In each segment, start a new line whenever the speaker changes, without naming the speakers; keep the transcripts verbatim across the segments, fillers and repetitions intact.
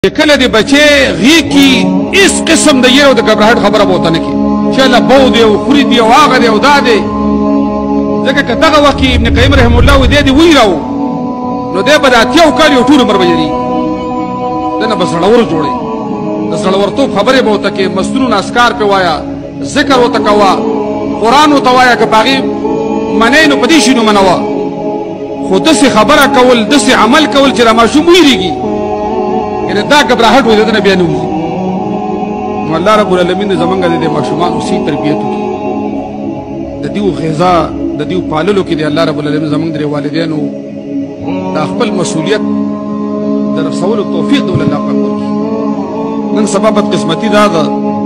کله دې بچي غي کی اس قسم د یو د غبرهټ خبره بوته نه کی چې لا بو دی او خوري دی او هغه دی او دا دی ځکه که دغه وخت ابن قیم رحم الله و دې دی ویراو نو دې به اتیو کال یو ټول عمر بجري دنه بسړور جوړي د سړورتوب خبره بوته کې مسنون اسکار په وایا ذکر وته کوا قران وته وایا که باغي منې نو پدې شنو منوا خو دسه خبره کول دسه عمل کول چې را ماشوم ویریږي ان دا غبرهټ وي دنه بیانو نو الله رب العالمین زمونږ د ماشومان اوسې تربیت وکړي د دیو غذا د دیو پاللو کې دی الله رب العالمین زمونږ د والدینو د خپل مسؤلیت در رسول توفیق دول الله پاک ورکړي نن سبب قسمتي دا ده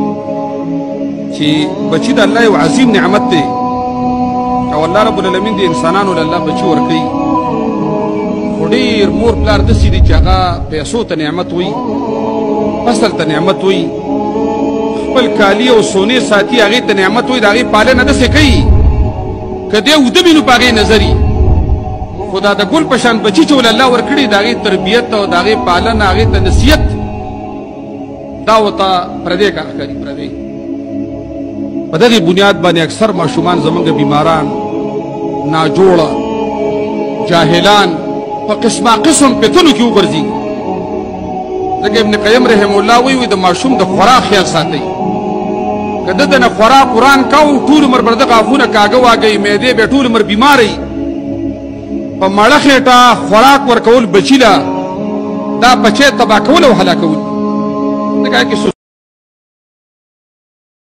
چې بچی د الله یو عظیم نعمت دی او الله رب العالمین د انسانانو له الله بچی ورکړي ډېر مور پلار داسې دي چې هغه پیسو ته نعمت وي فصل ته نعمت وي خپل کالي او سونې ساتي هغې ته نعمت وي د هغې پالنه داسې کوي که دی اوده وي نو په هغې نظر وي خو دا د ګل په شان بچي چې ول الله ورکړي د هغې تربیت او د هغې پالنه هغې ته نصیحت دا ورته پردی کار ښکاري پردی په دغې بنیاد باندې اکثر ماشومان زمونږ بیماران ناجوړه جاهلان په قسمه قسم پتلو کې وګرځي ځکه ابن قیم رحم الله وی د ماشوم د خوراک خیال ساتي که د دنه خوراک قرآن کوو ټول عمر به دغه غاښونه کاږه واګئ معدې به ټول عمر بیمارئ په مړه خېټه خوراک ورکول بچي له دا بچی تباه کول او هلاکول ځکه کې